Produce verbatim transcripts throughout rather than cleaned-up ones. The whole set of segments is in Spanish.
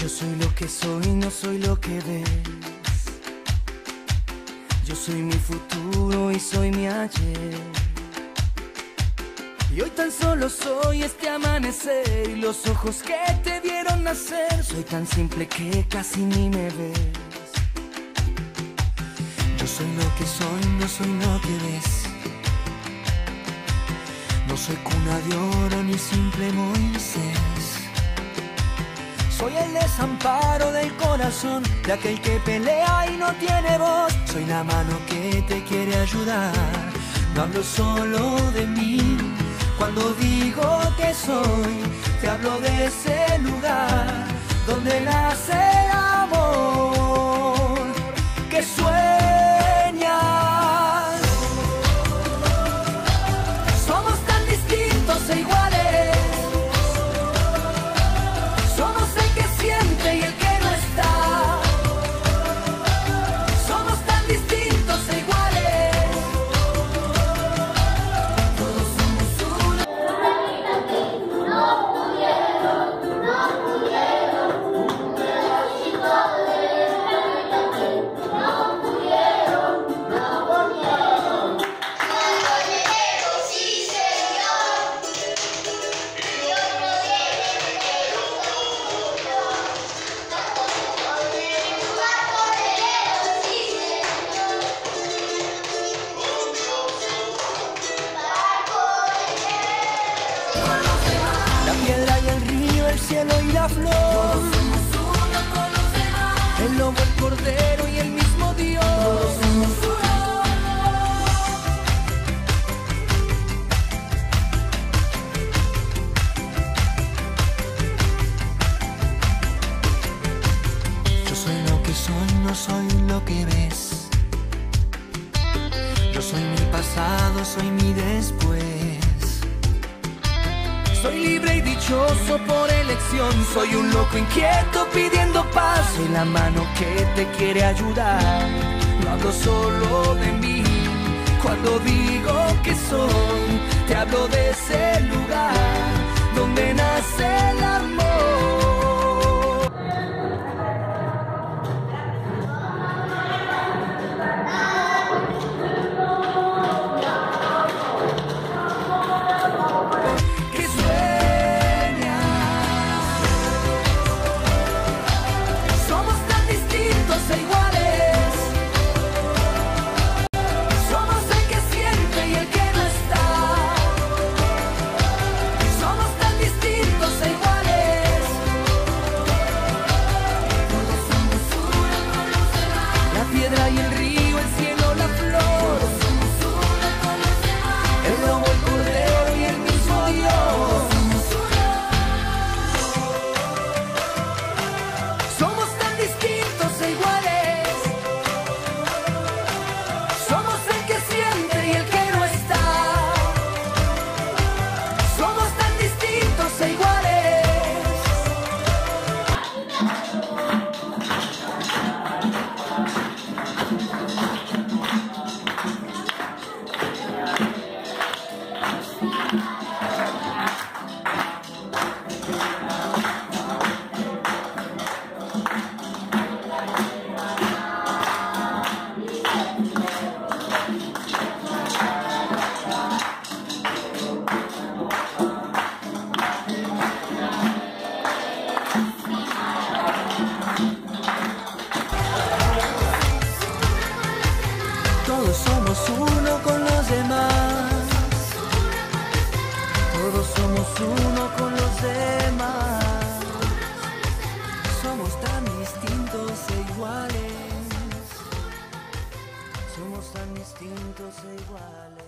Yo soy lo que soy, no soy lo que ves. Yo soy mi futuro y soy mi ayer. Y hoy tan solo soy este amanecer y los ojos que te vieron nacer. Soy tan simple que casi ni me ves. Yo soy lo que soy, no soy lo que ves. No soy cuna de oro ni simple Moisés. Soy el desamparo del corazón de aquel que pelea y no tiene voz. Soy la mano que te quiere ayudar. No hablo solo de mí. Cuando digo que soy, te hablo de ese lugar donde nace el amor que sueñas. Somos tan distintos e iguales. Somos el que siente y el que no está. Somos tan distintos e iguales. Todos somos uno. No pudieron, no pudieron. Necesito de no pudieron, no pudieron. No pudieron, sí señor. Dios no tiene pero la piedra y el río, el cielo y la flor. Todos somos uno con los demás. El lobo, el cordero y el mismo Dios. Todos somos uno. Yo soy lo que soy, no soy lo que ves. Yo soy mi pasado, soy mi después. Soy libre y dichoso por elección. Soy un loco inquieto pidiendo paz. Soy la mano que te quiere ayudar. No hablo solo de mí. Cuando digo que soy, te hablo de ese lugar donde nace el amor. Todos somos uno con los demás. Todos somos uno con los demás. Somos tan distintos e iguales. Somos tan distintos e iguales.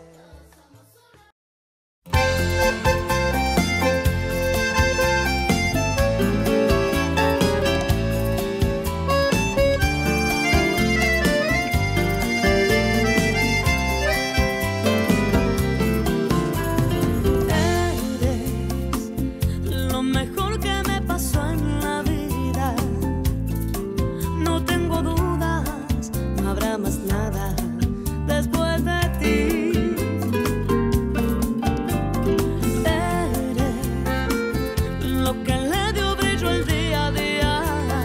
Lo que le dio brillo el día a día.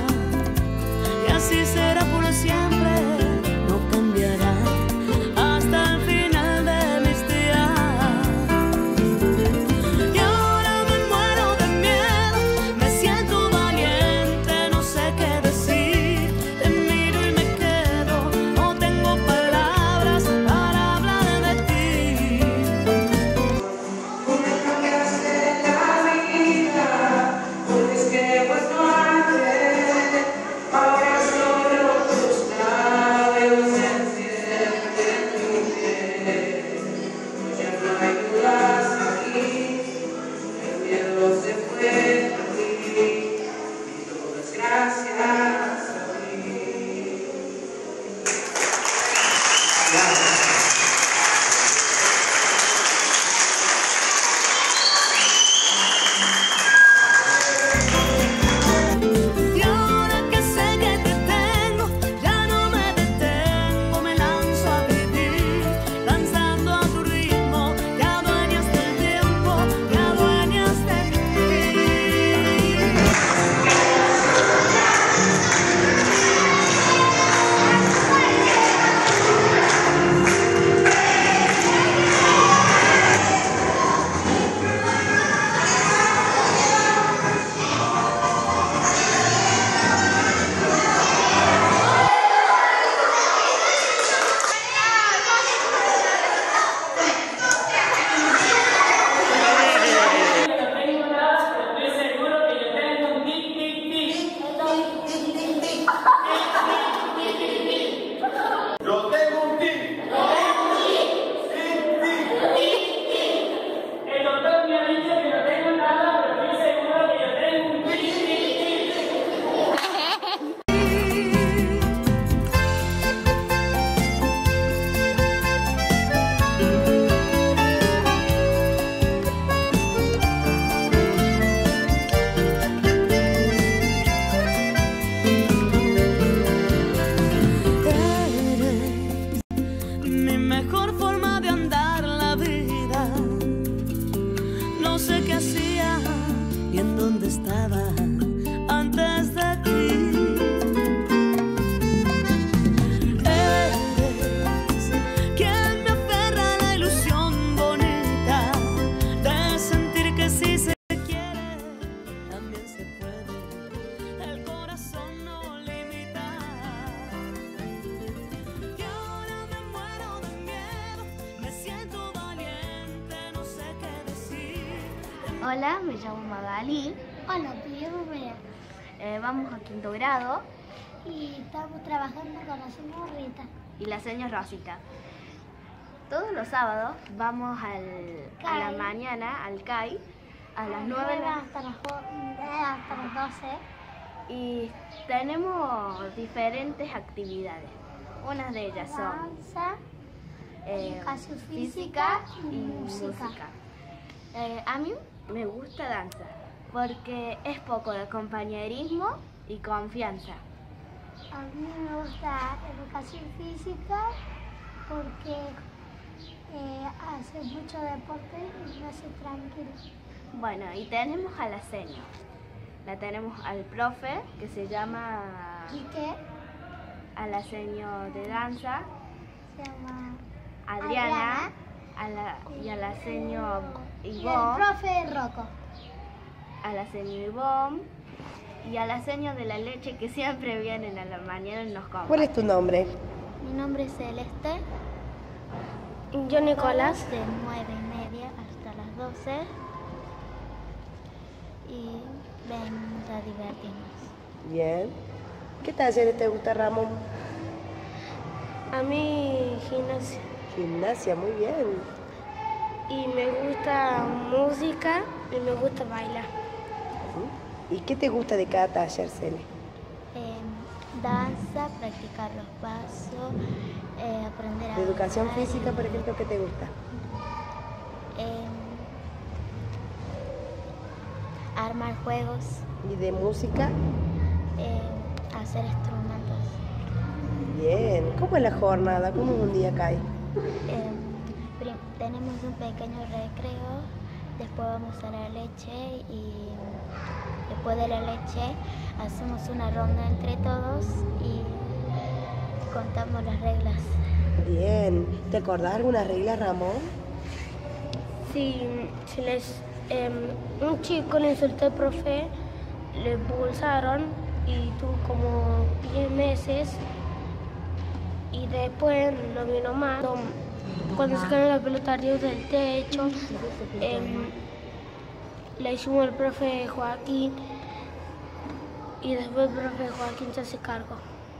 Hola, me llamo Magali. Hola, te llamo María. Eh, vamos a quinto grado. Y estamos trabajando con la señora Rita. Y la señora Rosita. Todos los sábados vamos al, a la mañana al C A I a las nueve hasta las, hasta las doce. Y tenemos diferentes actividades. Unas de ellas son danza, eh, educación física y, y música. música. Eh, a mí me gusta danza porque es poco de compañerismo y confianza. A mí me gusta educación física porque eh, hace mucho deporte y me hace tranquilo. Bueno, y tenemos a la seño. La tenemos al profe que se llama Quique. A la seño de danza Se llama Adriana, Adriana. A la, y a la seño Y Ivonne, el profe Rocco. a la seño Ivonne y a la seño de la leche que siempre vienen a la mañana y nos comen. ¿Cuál es tu nombre? Mi nombre es Celeste. Yo, Nicolás. De nueve y media hasta las doce. Y venimos a divertirnos. Bien. ¿Qué talleres te gusta, Ramón? A mí gimnasia. Gimnasia, muy bien. Y me gusta música y me gusta bailar. ¿Y qué te gusta de cada taller, Cele? Eh, danza, practicar los pasos, eh, aprender a ¿De educación bailar, física, por ejemplo, qué te gusta? Eh, armar juegos, ¿Y de música? eh, hacer instrumentos. Bien. ¿Cómo es la jornada? ¿Cómo es un día acá? Eh, prim- tenemos un pequeño recreo, después vamos a la leche y después de la leche hacemos una ronda entre todos y contamos las reglas. Bien. ¿Te acordás alguna regla, Ramón? Si, si les, eh, un chico le insultó al profe, le expulsaron y tuvo como diez meses. Y después lo vino más. Cuando se cayó la pelota arriba del techo, eh, le hicimos al profe Joaquín y después el profe Joaquín se hace cargo.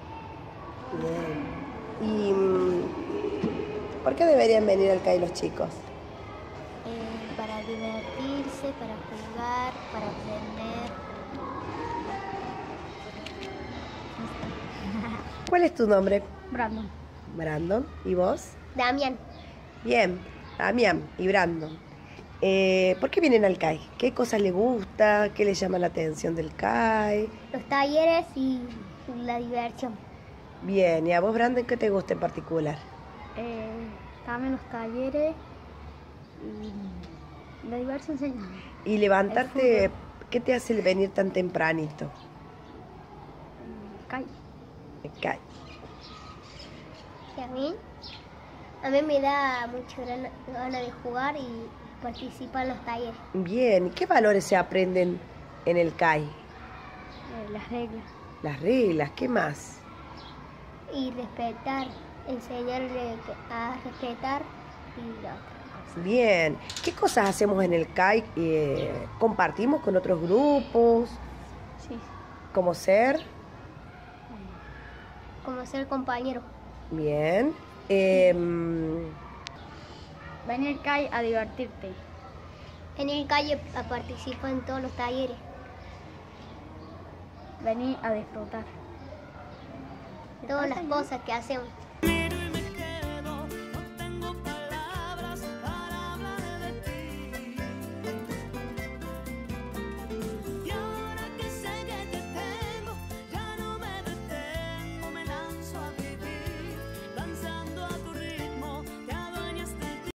Bien. ¿Y mm, por qué deberían venir al C A I los chicos? Eh, para divertirse, para jugar, para aprender. ¿Cuál es tu nombre? Brandon. Brandon. ¿Y vos? Damián. Bien, Damián y Brandon. Eh, ¿Por qué vienen al C A I? ¿Qué cosas les gusta? ¿Qué les llama la atención del C A I? Los talleres y la diversión. Bien, ¿y a vos, Brandon, qué te gusta en particular? Eh, también los talleres y la diversión se llama. Y levantarte, ¿qué te hace venir tan tempranito? C A I. El C A I. ¿Y a mí? A mí me da mucha ganas de jugar y participar en los talleres. Bien, ¿y qué valores se aprenden en el C A I? Eh, las reglas. Las reglas, ¿qué más? Y respetar, enseñarle a respetar y la otra cosa. Bien, ¿qué cosas hacemos en el C A I? Eh, ¿Compartimos con otros grupos? Sí. ¿Cómo ser? Como ser compañero. Bien. Eh, Venir al C A I a divertirte. En el calle a participar en todos los talleres. Venir a disfrutar. Todas las cosas que hacemos.